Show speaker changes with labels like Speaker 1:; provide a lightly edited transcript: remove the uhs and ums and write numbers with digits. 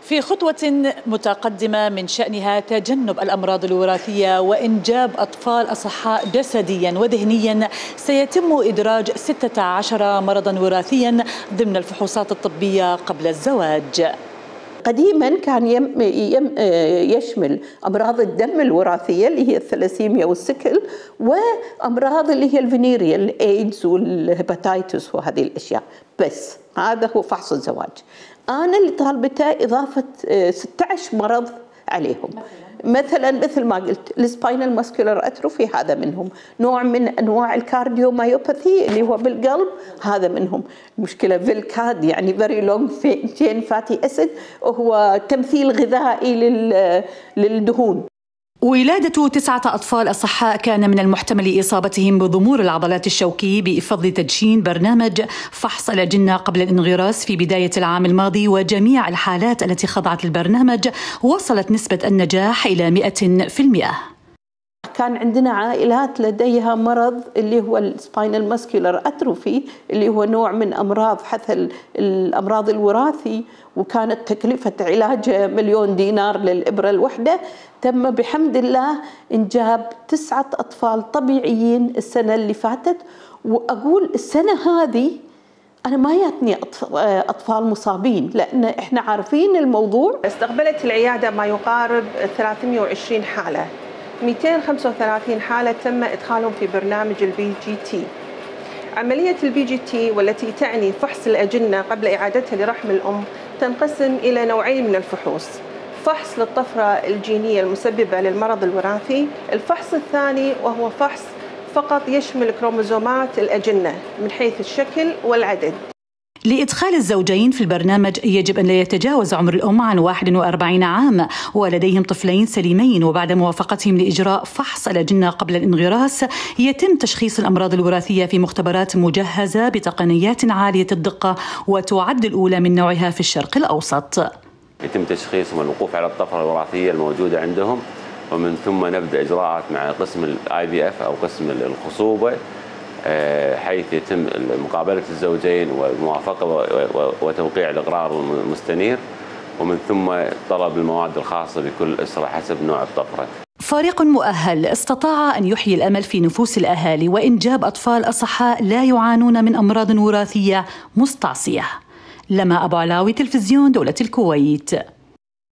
Speaker 1: في خطوة متقدمة من شأنها تجنب الأمراض الوراثية وإنجاب أطفال أصحاء جسديا وذهنيا، سيتم إدراج 16 مرضا وراثيا ضمن الفحوصات الطبية قبل الزواج.
Speaker 2: قديما كان يشمل أمراض الدم الوراثية اللي هي الثلاسيميا والسكل، وأمراض اللي هي الفينيريا الإيدز والهيباتيتس وهذه الأشياء. بس هذا هو فحص الزواج. أنا اللي طالبته إضافة 16 مرض عليهم. مثلا مثل ما قلت السباينال ماسكولار اتروفي هذا منهم، نوع من انواع الكارديومايوباثي اللي هو بالقلب هذا منهم، مشكله فيلكاد يعني فيري لونج تشين فاتي اسيد، وهو تمثيل غذائي للدهون.
Speaker 1: ولادة 9 أطفال أصحاء كان من المحتمل إصابتهم بضمور العضلات الشوكي بفضل تدشين برنامج فحص الأجنة قبل الانغراس في بداية العام الماضي، وجميع الحالات التي خضعت للبرنامج وصلت نسبة النجاح إلى 100%.
Speaker 2: كان عندنا عائلات لديها مرض اللي هو السباينال ماسكولار اتروفي اللي هو نوع من أمراض حث الأمراض الوراثي، وكانت تكلفة علاجه $1,000,000 للإبرة الوحدة. تم بحمد الله إنجاب 9 أطفال طبيعيين السنة اللي فاتت، وأقول السنة هذه أنا ما ياتني أطفال مصابين، لأن إحنا عارفين الموضوع.
Speaker 3: استقبلت العيادة ما يقارب 320 حالة، 235 حالة تم إدخالهم في برنامج الBGT. عملية الBGT والتي تعني فحص الأجنة قبل إعادتها لرحم الأم تنقسم إلى نوعين من الفحوص: فحص للطفرة الجينية المسببة للمرض الوراثي، الفحص الثاني وهو فحص فقط يشمل كروموزومات الأجنة من حيث الشكل والعدد.
Speaker 1: لإدخال الزوجين في البرنامج يجب أن لا يتجاوز عمر الأم عن 41 عام ولديهم طفلين سليمين، وبعد موافقتهم لإجراء فحص الأجنة قبل الانغراس يتم تشخيص الأمراض الوراثية في مختبرات مجهزة بتقنيات عالية الدقة وتعد الأولى من نوعها في الشرق الأوسط.
Speaker 4: يتم تشخيصهم والوقوف على الطفرة الوراثية الموجودة عندهم، ومن ثم نبدأ إجراءات مع قسم IVF أو قسم الخصوبة، حيث يتم مقابلة الزوجين والموافقة وتوقيع الإقرار المستنير، ومن ثم طلب المواد الخاصة بكل أسرة حسب نوع الطفرة.
Speaker 1: فريق مؤهل استطاع أن يحيي الأمل في نفوس الأهالي وإنجاب أطفال أصحاء لا يعانون من أمراض وراثية مستعصية. لما أبو علاوي، تلفزيون دولة الكويت.